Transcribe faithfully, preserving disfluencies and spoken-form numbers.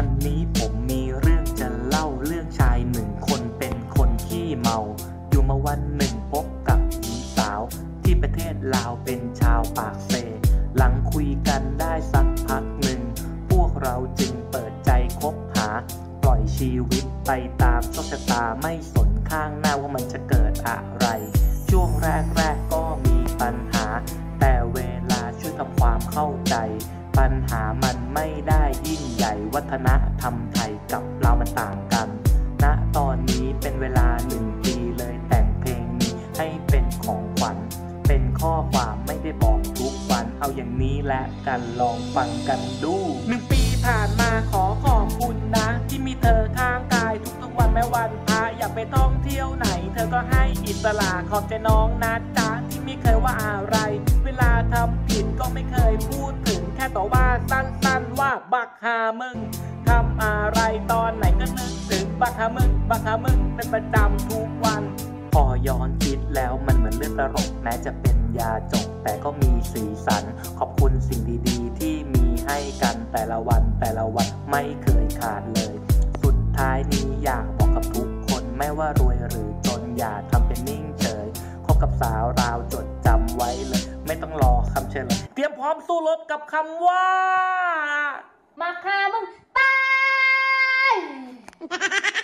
วันนี้ผมมีเรื่องจะเล่าเรื่องชายหนึ่งคนเป็นคนขี้เมาอยู่มาวันหนึ่งพบกับหญิงสาวที่ประเทศลาวเป็นชาวปากเซหลังคุยกันได้สักพักหนึ่งพวกเราจึงเปิดใจคบหาปล่อยชีวิตไปตามโชคชะตาไม่สนข้างหน้าว่ามันจะเกิดอะไรช่วงแรกๆก็มีปัญหาแต่เวลาช่วยทำความเข้าใจปัญหามันไม่ได้ยิ่งใหญ่วัฒนธรรมไทยกับเรามันต่างกันณตอนนี้เป็นเวลาหนึ่งปีเลยแต่งเพลงนี้ให้เป็นของขวัญเป็นข้อความไม่ได้บอกทุกวันเอาอย่างนี้และกันลองฟังกันดูหนึ่งปีผ่านมาขอขอบคุณนะที่มีเธอข้างกายทุกๆวันแม้วันพระอยากไปท่องเที่ยวไหนเธอก็ให้อิสระขอบใจน้องนะจ๊ะที่ไม่เคยว่าอะไรเวลาทำผิดก็ไม่เคยพูดถึงแค่ต่อว่าสั้นๆว่าบักฮามึงทำอะไรตอนไหนก็นึกถึงบักฮามึงบักฮามึงเป็นประจำทุกวันพอย้อนคิดแล้วมันเหมือนเรื่องตลกแม้จะเป็นยาจกแต่ก็มีสีสันขอบคุณสิ่งดีๆที่มีให้กันแต่ละวันแต่ละวันไม่เคยขาดเลยสุดท้ายนี้อยากบอกกับทุกคนไม่ว่ารวยหรือจนอย่าทำเป็นนิ่งเฉยคบกับสาวราวจดจำไว้เลยไม่ต้องรอคำเฉลยเตรียมพร้อมสู้รบกับคำว่ามาฆ่ามึงตาย